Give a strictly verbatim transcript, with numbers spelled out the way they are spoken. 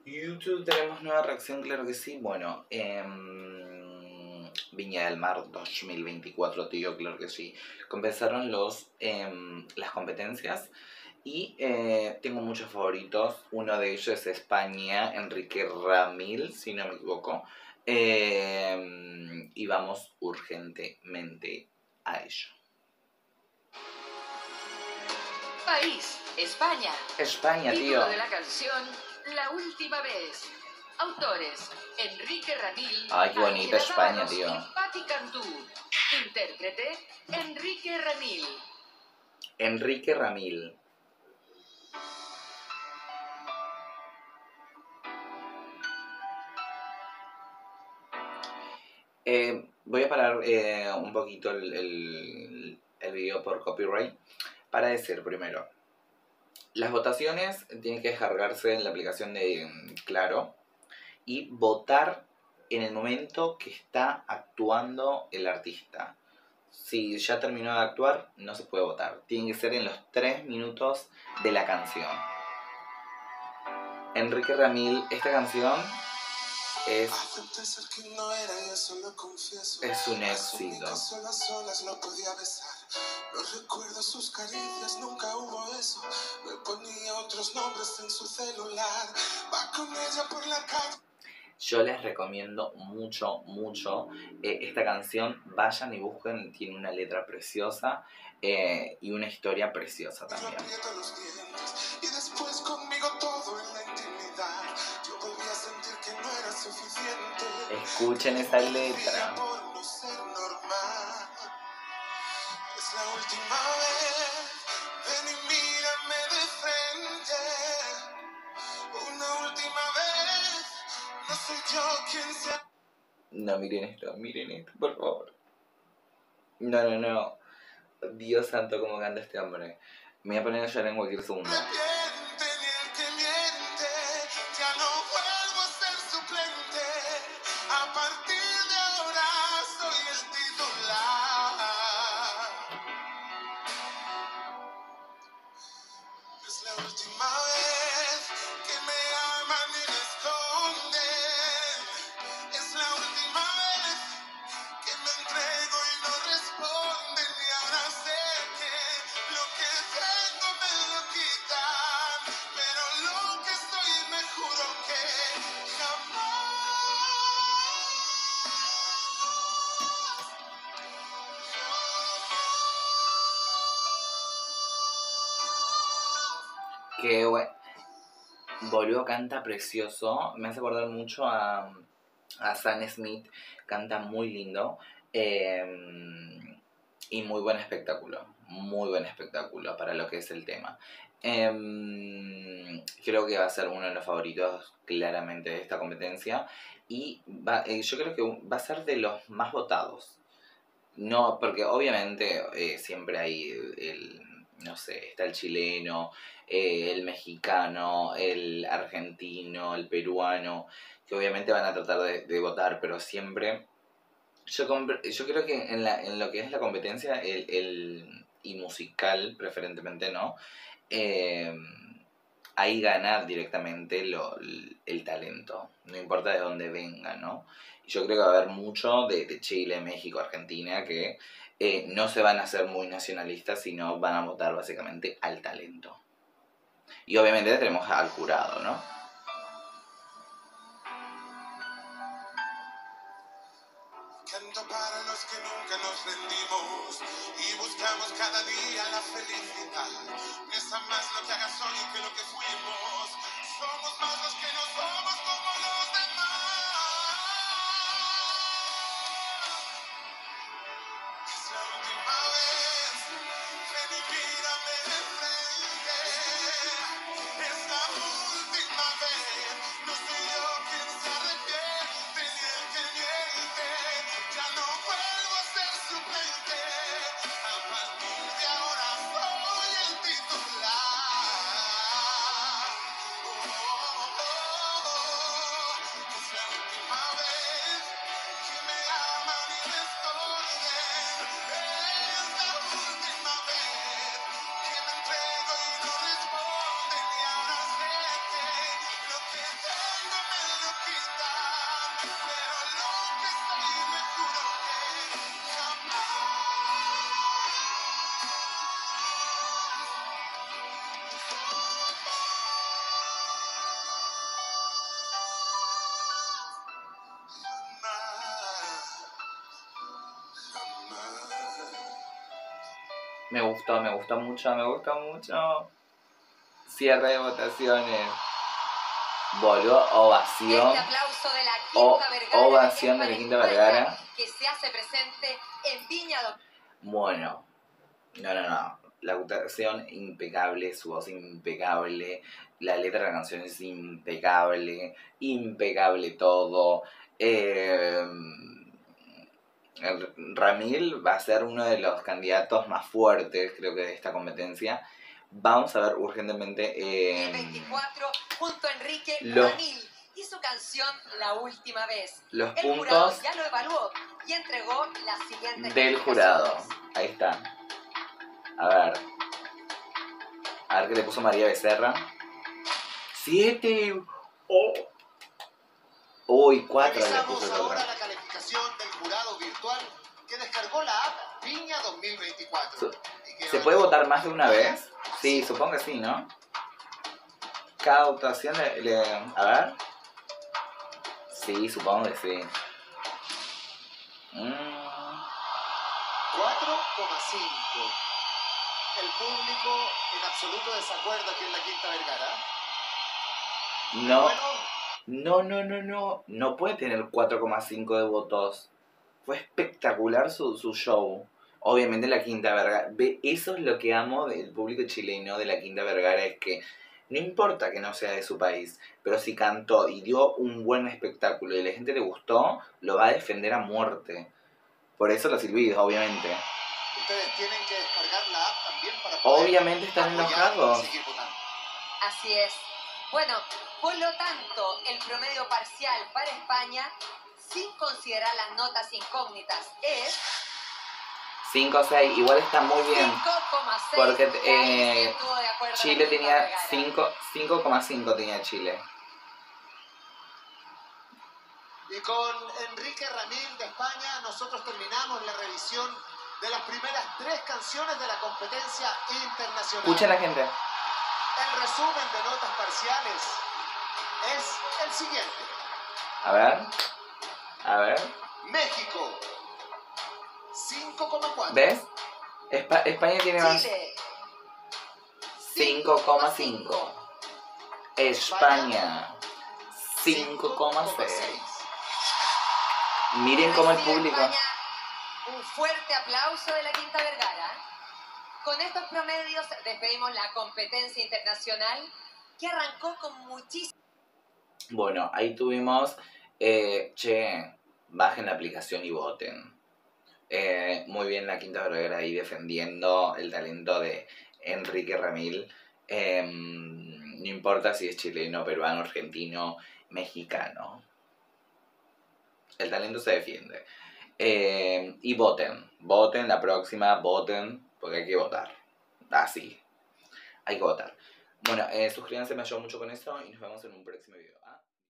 YouTube, tenemos nueva reacción, claro que sí. Bueno, eh, Viña del Mar dos mil veinticuatro, tío, claro que sí. Comenzaron los, eh, las competencias y eh, tengo muchos favoritos. Uno de ellos es España, Enrique Ramil, si no me equivoco. Eh, y vamos urgentemente a ello. País, España. España, tío. Título de la canción, La Última Vez. Autores, Enrique Ramil. Ay, qué bonita España, Návaros tío. y Patti Cantú. Intérprete, Enrique Ramil. Enrique Ramil. Eh, voy a parar eh, un poquito el, el, el video por copyright para decir primero, las votaciones tienen que descargarse en la aplicación de Claro y votar en el momento que está actuando el artista. Si ya terminó de actuar, no se puede votar. Tiene que ser en los tres minutos de la canción. Enrique Ramil, esta canción es, es un éxito. No recuerdo sus caricias, nunca hubo eso. Me ponía otros nombres en su celular. Va con ella por la calle. Yo les recomiendo mucho, mucho eh, esta canción. Vayan y busquen, tiene una letra preciosa eh, y una historia preciosa también. Y después conmigo todo en la intimidad. Yo volví a sentir que no era suficiente. Escuchen esa letra. Por no ser normal. Es la última vez. Ven y mírame de frente. Una última vez. No soy yo quien se... No, miren esto, miren esto, por favor. No, no, no. Dios santo, cómo canta este hombre. Me voy a poner a llorar en cualquier segundo. Arrepiente ni el que miente. Ya no vuelvo a ser suplente. A partir de ahora soy el titular. Es la última vez que me aman y me esconden. Es la última vez que me entrego y no responden. Y ahora sé que lo que tengo me lo quitan. Pero lo que soy me juro que Que bueno. Boludo, canta precioso. Me hace acordar mucho a, a Sam Smith. Canta muy lindo. Eh, y muy buen espectáculo. Muy buen espectáculo para lo que es el tema. Eh, creo que va a ser uno de los favoritos claramente de esta competencia. Y va, eh, yo creo que va a ser de los más votados. No, porque obviamente eh, siempre hay el, el, no sé, está el chileno, eh, el mexicano, el argentino, el peruano, que obviamente van a tratar de, de votar, pero siempre, yo, yo creo que en, la, en lo que es la competencia, el, el y musical preferentemente, ¿no? Eh, ahí gana directamente lo, el, el talento, no importa de dónde venga, ¿no? Yo creo que va a haber mucho de, de Chile, México, Argentina, que eh, no se van a hacer muy nacionalistas, sino van a votar básicamente al talento. Y obviamente tenemos al jurado, ¿no? canto para los que nunca nos rendimos y buscamos cada día la felicidad. Pesa más lo que hagas hoy que lo que fuimos. Somos más los que no somos como los demás. Es la última vez. Ven y mírame de frente. Es la última vez. No soy yo quien se arrepiente ni el que miente. Ya no vuelvo a ser suplente. A partir de ahora soy el titular. Oh, oh, oh. Me gustó, me gustó mucho, me gustó mucho. Cierre de votaciones. Volvió ovación. Este aplauso de la O, Quinta Vergara ovación es de la Quinta para Vergara. España, que se hace presente en Viña do... Bueno, no, no, no. La actuación impecable, su voz impecable, la letra de la canción es impecable, impecable todo. Eh, el Ramil va a ser uno de los candidatos más fuertes, creo que, de esta competencia. Vamos a ver urgentemente eh, veinticuatro junto a Enrique los, Ramil y su canción La Última Vez. los El jurado puntos ya lo evaluó y entregó las siguientes del jurado. calificaciones. Ahí está. A ver. A ver qué le puso María Becerra. Siete. Oh. Uy, cuatro le Revisamos puso el ahora otro. la calificación del jurado virtual que descargó la app Viña dos mil veinticuatro. Su- Y que ¿Se evaluó puede votar más de una vez? Sí, supongo que sí, ¿no? Cada votación le, le- a ver. Sí, supongo que sí. Mm, cuatro coma cinco. El público en absoluto desacuerdo aquí en la Quinta Vergara. no, Bueno, no, no, no, no. No puede tener cuatro coma cinco de votos. Fue espectacular su, su show. Obviamente la Quinta Vergara. Ve, eso es lo que amo del público chileno de la Quinta Vergara, es que no importa que no sea de su país, pero si cantó y dio un buen espectáculo y a la gente le gustó, lo va a defender a muerte. Por eso los silbidos, obviamente. ustedes tienen que descargar la app también para poder Obviamente están apoyar enojados. y seguir votando. Así es. Bueno, por lo tanto, el promedio parcial para España, sin considerar las notas incógnitas, es cinco o seis, igual está muy bien. cinco coma seis. Porque Y ahí sí eh, estuvo de acuerdo Chile la Quinta tenía Vergara. cinco coma cinco tenía Chile. Y con Enrique Ramil de España, nosotros terminamos la revisión de las primeras tres canciones de la competencia internacional. Escuchen la gente. El resumen de notas parciales es el siguiente. A ver. A ver. México, cinco coma cuatro. ¿Ves? Espa- España tiene más. Chile, cinco coma cinco. España, cinco coma seis. Miren cómo el recibe público. España un fuerte aplauso de la Quinta Vergara. Con estos promedios despedimos la competencia internacional que arrancó con muchísimo. Bueno, ahí tuvimos. Eh, che, bajen la aplicación y voten. Eh, muy bien la Quinta Vergara ahí defendiendo el talento de Enrique Ramil. Eh, no importa si es chileno, peruano, argentino, mexicano. El talento se defiende. Eh, y voten. Voten la próxima, voten, porque hay que votar. Así. Hay que votar. Bueno, eh, suscríbanse, me ayudó mucho con eso y nos vemos en un próximo video. ¿Ah?